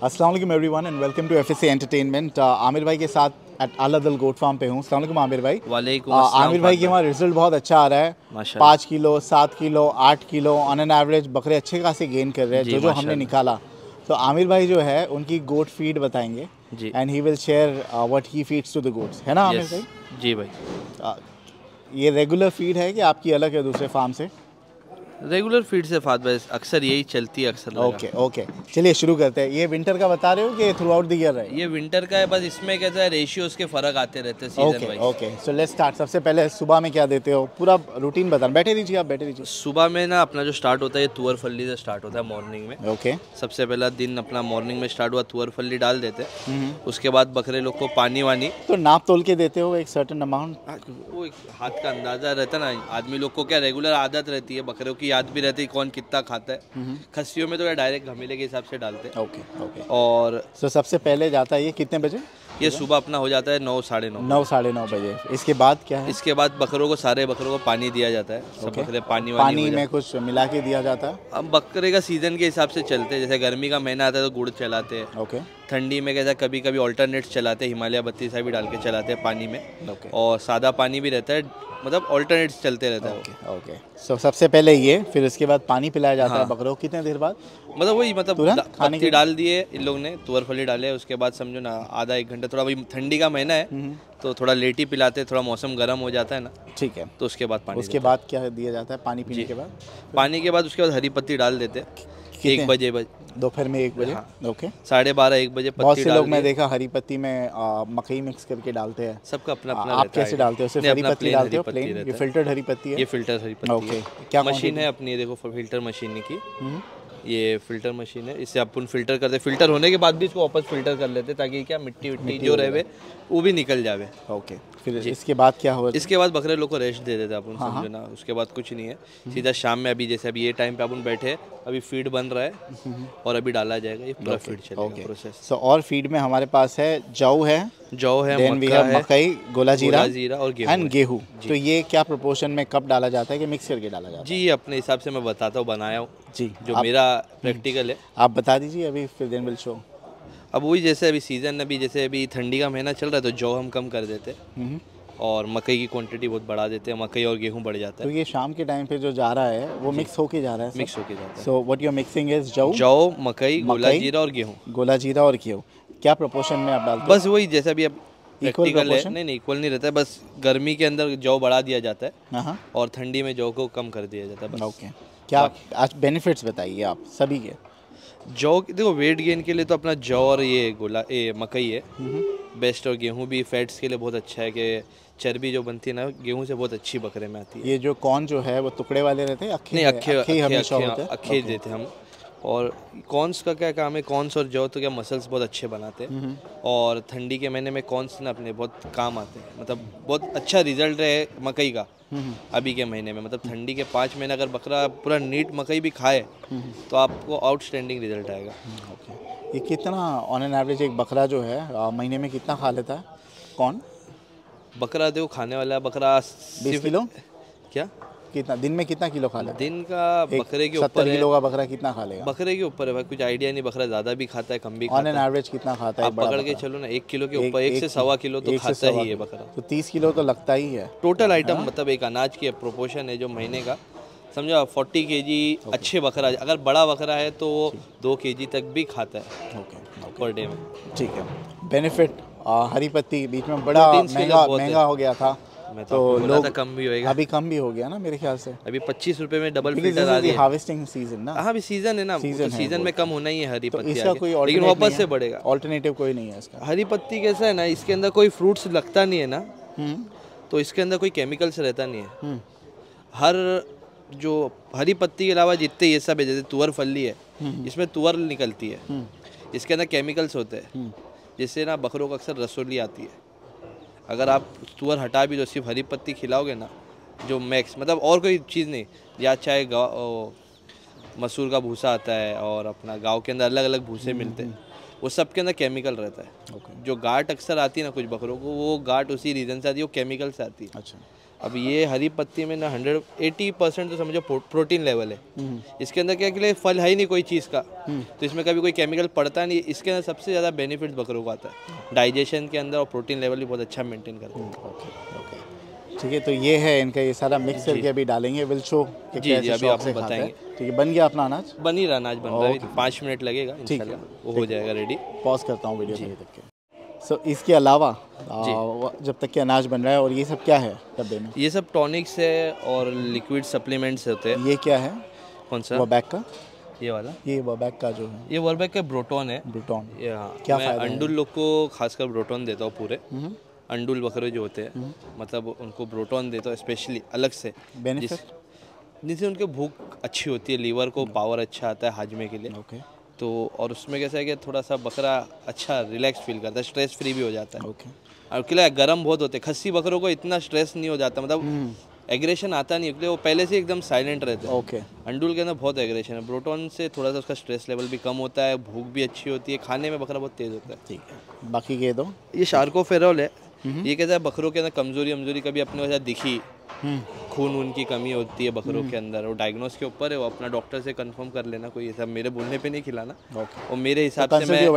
अस्सलाम वालेकुम everyone and welcome to FSC entertainment. Aamir भाई के साथ एट अल-अदल गोट फार्म पे हूँ। अस्सलाम वालेकुम आमिर भाई। वालेकुम अस्सलाम। आमिर भाई के वहाँ रिजल्ट बहुत अच्छा आ रहा है। 5 kilo 7 kilo 8 kilo on an average बकरे अच्छे खासे गेन कर रहे हैं जो हमने निकाला। तो आमिर भाई जो है उनकी गोट फीड बताएंगे and he will share what he feeds to the goats, है ना आमिर भाई? जी भाई। ये रेगुलर फीड है कि आपकी अलग है दूसरे फार्म से? रेगुलर फीड से फात भाई अक्सर यही चलती है अक्सर। ओके चलिए शुरू करते हैं। ये विंटर का बता रहे हो कि थ्रू आउट द ईयर है? ये विंटर का है, बस इसमें कैसा है रेशियोज के फर्क आते रहते हैं season wise. Okay so let's start. सबसे पहले सुबह में क्या देते हो, पूरा रूटीन बताना। बैठे दीजिए आप, बैठे दीजिए। सुबह में ना अपना जो स्टार्ट होता है ये तुअर फल्ली से स्टार्ट होता है मॉर्निंग में। ओके सबसे पहला दिन अपना मॉर्निंग में स्टार्ट हुआ, तुअर फल्ली डाल देते हैं। उसके बाद बकरे लोग को पानी वानी तो नाप तोल के देते हो एक सर्टेन अमाउंट? वो एक हाथ का अंदाजा रहता है ना, आदमी लोग को क्या रेगुलर आदत रहती है, बकरों की याद भी रहती है कौन कितना खाता है। खस्सियों में तो डायरेक्ट घमीले के हिसाब से डालते हैं। ओके और सबसे पहले जाता है ये कितने बजे? ये सुबह अपना हो जाता है 9 साढ़े 9 बजे। इसके बाद क्या है? इसके बाद बकरों को सारे बकरों को पानी दिया जाता है। सब बकरे पानी में कुछ मिला के दिया जाता है? अब बकरे का सीजन के हिसाब से चलते हैं। जैसे गर्मी का महीना आता है तो गुड़ चलाते हैं। ओके। ठंडी में कैसा कभी कभी ऑल्टरनेट्स चलाते हैं, हिमालय बत्ती सा भी डाल के चलाते हैं पानी में। और सादा पानी भी रहता है, मतलब ऑल्टरनेट्स चलते रहता है। ओके सो सबसे पहले ये, फिर उसके बाद पानी पिलाया जाता है बकरों को कितने देर बाद? मतलब वही पत्ती डाल दिए इन लोग ने, तुअर फली डाले, उसके बाद समझो ना आधा एक घंटा, थोड़ा वही ठंडी का महीना है तो थोड़ा लेट ही पिलाते हैं, थोड़ा मौसम गर्म हो जाता है ना। ठीक है। तो उसके बाद पानी, उसके बाद क्या दिया जाता है पानी पीने के बाद? पानी के बाद उसके बाद हरी पत्ती डाल देते हैं 1 बजे दोपहर में 1 बजे। हाँ। ओके 12:30 1 बजे बहुत से लोग मैं देखा हरी पत्ती में मकई मिक्स करके डालते हैं। सबका अपना अपना आप कैसे डालते हो? सिर्फ हरी पत्ती डालते हो? प्लेन? ये फिल्टर्ड हरी पत्ती है? ये फिल्टर हरी पत्ती है। क्या मशीन है अपनी, देखो फिल्टर मशीन की, ये फिल्टर मशीन है। इससे अपन फिल्टर करते, फिल्टर होने के बाद भी इसको वापस फिल्टर कर लेते ताकि क्या मिट्टी जो रहे वो भी निकल जावे। ओके फिर इसके बाद क्या हो? इसके बाद बकरे लोग को रेस्ट दे देते अपन, समझो ना। उसके बाद कुछ नहीं है, सीधा शाम में अभी जैसे अभी ये टाइम पे अपन बैठे, अभी फीड बन रहा है और अभी डाला जाएगा, ये पूरा फीड चलेगा प्रोसेस। सो और फीड में हमारे पास है जौ है, मकई, गोला जीरा और गेहूं। तो ये क्या प्रोपोर्शन में कब डाला जाता है कि मिक्स करके डाला जाता है? जी अपने हिसाब से मैं बताता हूँ, बनाया हूँ जी, जो मेरा प्रैक्टिकल है आप बता दीजिए अभी, फिर देन विल शो। अब वही जैसे अभी सीजन, अभी जैसे अभी ठंडी का महीना चल रहा है तो जौ हम कम कर देते हैं और मकई की क्वांटिटी बहुत बढ़ा देते हैं, मकई और गेहूं बढ़ जाता है। तो ये शाम के टाइम पे जो जा रहा है वो मिक्स होके जा रहा है? मिक्स होके जाता है। So what you are mixing is जौ, मकई, गोला जीरा और गेहूं। गोला जीरा और गेहूं क्या प्रोपोर्शन में आप डालते हैं? बस वही जैसे अभी अब प्रैक्टिकल है, नहीं इक्वल नहीं रहता है, बस गर्मी के अंदर जौ बढ़ा दिया जाता है और ठंडी में जौ को कम कर दिया जाता है बस। ओके क्या आज बेनिफिट्स बताइए आप सभी के? जौ देखो वेट गेन के लिए तो अपना जौ और ये मकई है बेस्ट, और गेहूं भी फैट्स के लिए बहुत अच्छा है कि चर्बी जो बनती है ना गेहूं से बहुत अच्छी बकरे में आती है। ये जो कॉर्न जो है वो टुकड़े वाले रहते हैं? अक्खे देते हम। और कॉर्न्स का क्या काम है, कॉर्न्स और जौ तो क्या मसल्स बहुत अच्छे बनाते हैं और ठंडी के महीने में कॉर्न्स ना अपने बहुत काम आते हैं, मतलब बहुत अच्छा रिजल्ट है मकई का अभी के महीने में। मतलब ठंडी के 5 महीने अगर बकरा पूरा नीट मकई भी खाए तो आपको आउटस्टैंडिंग रिजल्ट आएगा। ये कितना ऑन एन एवरेज एक बकरा जो है महीने में कितना खा लेता है कौन? बकरा देखो खाने वाला बकरा 20 किलो क्या, कितना दिन में कितना किलो खा लेता है? दिन का बकरे के ऊपर 70 किलो का बकरा कितना खा लेगा? बकरे के ऊपर है भाई, कुछ आइडिया नहीं, बकरा ज़्यादा भी खाता है कम भी खाता है। ऑन एन एवरेज कितना खाता है? आप पकड़ के चलो ना 1 किलो के ऊपर, 1 से 1.25 किलो तो खाता ही है बकरा। तो 30 किलो तो लगता ही है टोटल आइटम, मतलब एक अनाज की प्रोपोर्शन है जो महीने का, समझो 40 kg अच्छे बकरा, अगर बड़ा बकरा है तो 2 kg तक भी खाता है पर डे में। ठीक है। बेनिफिट हरी पत्ती बीच में बड़ा महंगा हो गया था तो लोग कम भी होएगा, अभी कम भी हो गया ना मेरे ख्याल से। अभी 25 रुपए में डबल फिल्टर आ रही है। हार्वेस्टिंग सीजन ना? हाँ अभी सीजन है ना, सीजन में कम होना ही है हरी पत्ती, इसका कोई लेकिन वापस से बढ़ेगा। ऑल्टरनेटिव कोई नहीं है इसका? हरी पत्ती कैसा है ना, इसके अंदर कोई फ्रूट्स लगता नहीं है ना, तो इसके अंदर कोई केमिकल्स रहता नहीं है। हर जो हरी पत्ती के अलावा जितने ये सब है, जैसे तुअर फली है इसमें तुअर निकलती है, इसके अंदर केमिकल्स होते हैं जिससे ना बकरों को अक्सर रसोली आती है। अगर आप तुअर हटा भी तो सिर्फ हरी पत्ती खिलाओगे ना, जो मैक्स मतलब और कोई चीज़ नहीं, या चाहे मसूर का भूसा आता है और अपना गांव के अंदर अलग अलग भूसे मिलते हैं, वो सब के अंदर केमिकल रहता है। जो गांठ अक्सर आती है ना कुछ बकरों को, वो गांठ उसी रीज़न से आती है, वो केमिकल से आती है। अच्छा। अब ये हरी पत्ती में ना 180% तो समझो प्रोटीन लेवल है। इसके अंदर क्या कि फल है ही नहीं कोई चीज़ का, तो इसमें कभी कोई केमिकल पड़ता नहीं। इसके अंदर सबसे ज़्यादा बेनिफिट बकरों को आता है डाइजेशन के अंदर, और प्रोटीन लेवल भी बहुत अच्छा मेंटेन करता है। ओके, ठीक है। तो ये है इनका, ये सारा मिक्स करके अभी डालेंगे, विल शो कि कैसे अभी आपको बताएंगे। ठीक है, बन गया अपना अनाज? बन ही रहा, अनाज बन रहा है, 5 मिनट लगेगा इंशाल्लाह वो हो जाएगा रेडी। पॉज करता हूँ वीडियो तक के। सो इसके अलावा जब तक कि अनाज बन रहा है, और ये सब क्या है डब्बे में? ये सब टॉनिक्स है और लिक्विड सप्लीमेंट्स होते हैं। ये क्या है? कौन सा? वर्बैक का? ये वाला? ये वर्बैक का जो है, ये वर्बैक का ब्रोटोन है। ब्रोटोन, क्या मैं अंडुल लोग को खासकर ब्रोटोन देता हूँ पूरे। अंडुल बकरे जो होते हैं मतलब उनको ब्रोटोन देता हूँ स्पेशली अलग से, जिससे उनकी भूख अच्छी होती है, लीवर को पावर अच्छा आता है हाजमे के लिए। तो और उसमें कैसा है कि थोड़ा सा बकरा अच्छा रिलैक्स फील करता है, स्ट्रेस फ्री भी हो जाता है। और क्या गर्म बहुत होते हैं, खस्सी बकरों को इतना स्ट्रेस नहीं हो जाता, मतलब एग्रेशन आता नहीं है, वो पहले से एकदम साइलेंट रहते हैं। अंडुल के अंदर बहुत एग्रेशन है, ब्रोटोन से थोड़ा सा उसका स्ट्रेस लेवल भी कम होता है, भूख भी अच्छी होती है, खाने में बकरा बहुत तेज होता है। ठीक है, बाकी ये दो। ये शार्कोफेरोल है। ये कहता है बकरों के अंदर कमजोरी कभी अपने वजह दिखी, खून उनकी कमी होती है बकरों के अंदर, वो डायग्नोस के ऊपर है, वो अपना डॉक्टर से कंफर्म कर लेना, कोई सब मेरे बोलने पे नहीं खिलाना। और मेरे हिसाब से मैं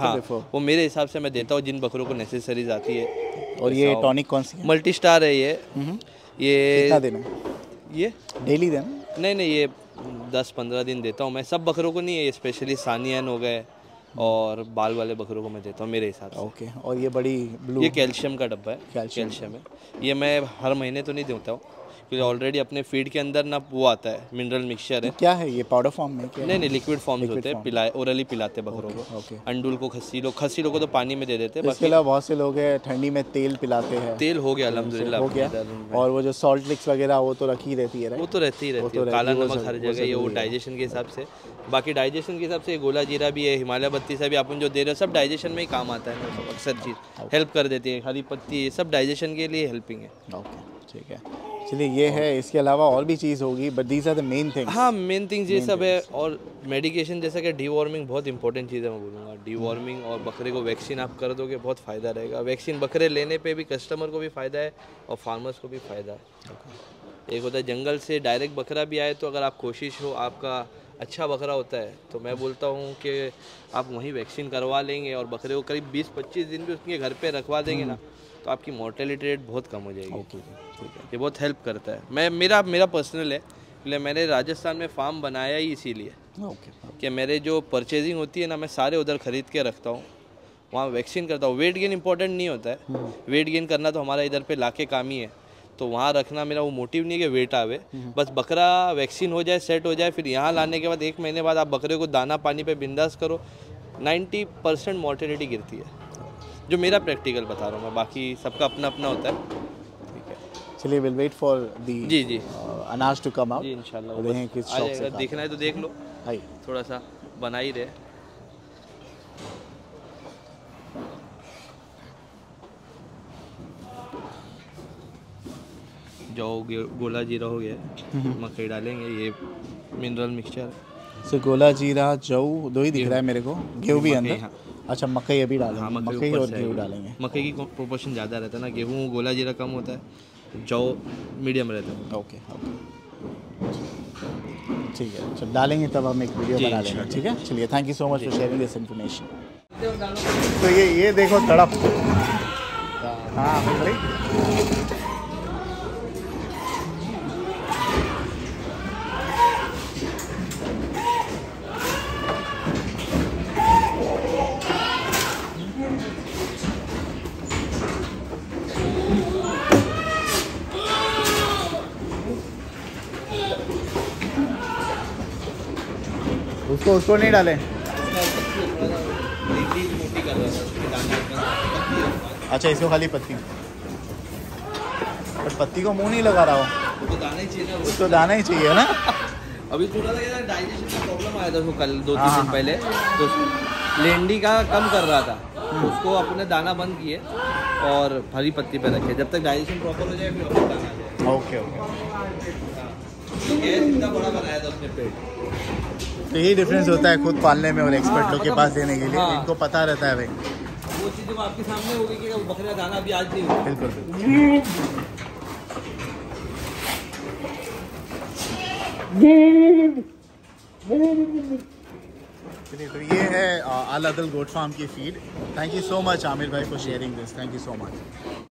वो मेरे हिसाब से मैं देता हूँ जिन बकरों को नेसेसरीज आती है। और ये टॉनिक कौन सी है? मल्टी स्टार है ये। कितना देना? ये डेली देना? नहीं, ये 10-15 दिन देता हूँ मैं, सब बकरों को नहीं है, स्पेशली सानियन हो गए और बाल वाले बकरों को मैं देता हूँ मेरे हिसाब से। ओके। और ये बड़ी ब्लू, ये कैल्शियम का डब्बा है, कैल्शियम है। ये मैं हर महीने तो नहीं देता हूँ क्योंकि ऑलरेडी अपने फीड के अंदर ना वो आता है, मिनरल मिक्सचर है। क्या है ये, पाउडर फॉर्म में? क्या नहीं, लिक्विड फॉर्म्स होते हैं, ओरली पिलाते बकरों को। अंडुल को खस्सी लोग को तो पानी में दे देते हैं। इसके अलावा बहुत से लोग हैं ठंडी में तेल पिलाते हैं। तेल हो गया अल्हम्दुलिल्लाह, हो गया। और वो जो सॉल्ट लिक्स वगैरह वो तो रखी रहती है, वो तो रहती ही रहती है, काला नमक हर जगह, ये वो डाइजेशन के हिसाब से। बाकी डाइजेशन के हिसाब से गोला जीरा भी है, हिमालय पत्ती से भी अपन जो दे रहे हो सब डाइजेशन में ही काम आता है, अक्सर चीज़ हेल्प कर देती है। हरी पत्ती ये सब डाइजेशन के लिए हेल्पिंग है। ओके, ठीक है, चलिए ये है। इसके अलावा और भी चीज़ होगी, but these are the main things. हाँ, मेन थिंग्स ये सब है। और मेडिकेशन जैसा कि डीवॉर्मिंग बहुत इंपॉर्टेंट चीज़ है, मैं बोलूँगा डीवॉर्मिंग। और बकरे को वैक्सीन आप कर दोगे बहुत फ़ायदा रहेगा। वैक्सीन बकरे लेने पे भी कस्टमर को भी फ़ायदा है और फार्मर्स को भी फ़ायदा है। एक होता है जंगल से डायरेक्ट बकरा भी आए, तो अगर आप कोशिश हो आपका अच्छा बकरा होता है तो मैं बोलता हूँ कि आप वहीं वैक्सीन करवा लेंगे और बकरे को करीब 20-25 दिन भी उसके घर पे रखवा देंगे ना, तो आपकी मोर्टेलिटी रेट बहुत कम हो जाएगी। ठीक है, ये बहुत हेल्प करता है। मेरा पर्सनल है, इसलिए मैंने राजस्थान में फार्म बनाया ही इसीलिए कि मेरे जो परचेजिंग होती है ना, मैं सारे उधर ख़रीद के रखता हूँ, वहाँ वैक्सीन करता हूँ। वेट गेन इंपॉर्टेंट नहीं होता है, वेट गेन करना तो हमारा इधर पे लाके काम ही है, तो वहाँ रखना मेरा वो मोटिव नहीं है कि वेट आवे, बस बकरा वैक्सीन हो जाए, सेट हो जाए, फिर यहाँ लाने के बाद 1 महीने बाद आप बकरे को दाना पानी पे बिंदास करो, 90% मोर्टेलिटी गिरती है, जो मेरा प्रैक्टिकल बता रहा हूँ मैं। बाकी सबका अपना अपना होता है। ठीक है, चलिए विल वेट फॉर दी जी अनाज टू कम आउट। जी इंशाल्लाह, अगर देखना है तो देख लो, थोड़ा सा बना ही रहे। जो गोला जीरा हो गया, मकई डालेंगे, ये मिनरल मिक्सचर। सो गोला जीरा जौ दो ही दिख रहा है मेरे को, गेहूँ भी अंदर। हाँ। अच्छा, मकई अभी डालेंगे? हाँ, मकई और गेहूँ डालेंगे। मकई की प्रोपोर्शन ज़्यादा रहता है ना, गेहूँ गोला जीरा कम होता है, जौ मीडियम रहता है। ओके, ठीक है, चल डालेंगे तब हम एक वीडियो बना लेंगे। ठीक है, चलिए, thank you so much for sharing this information. तो ये देखो तड़प। हाँ भाई, उसको नहीं डालें। अच्छा, इसको खाली पत्ती, पर पत्ती को मुंह नहीं लगा रहा हो, उसको दाना ही चाहिए ना, उसको दाना ही चाहिए ना। अभी थोड़ा सा डाइजेशन का प्रॉब्लम आया था उसको कल 2-3 दिन पहले, तो लेंडी का कम कर रहा था, उसको अपने दाना बंद किए और हरी पत्ती पे रखे, जब तक डाइजेशन प्रॉपर हो जाए फिर अपना दाना आ जाए। ओके, गैस इतना बड़ा बनाया था उसने पेट। तो यही डिफरेंस होता है खुद पालने में और एक्सपर्ट लोग के पास देने के लिए। इनको पता रहता है भाई, वो चीज़ जब आपके सामने होगी कि बकरे का दाना अभी आज नहीं होगा। बिल्कुल। तो ये है अल अदल गोट फार्म की feed. Thank you so much Aamir भाई for sharing this, thank you so much.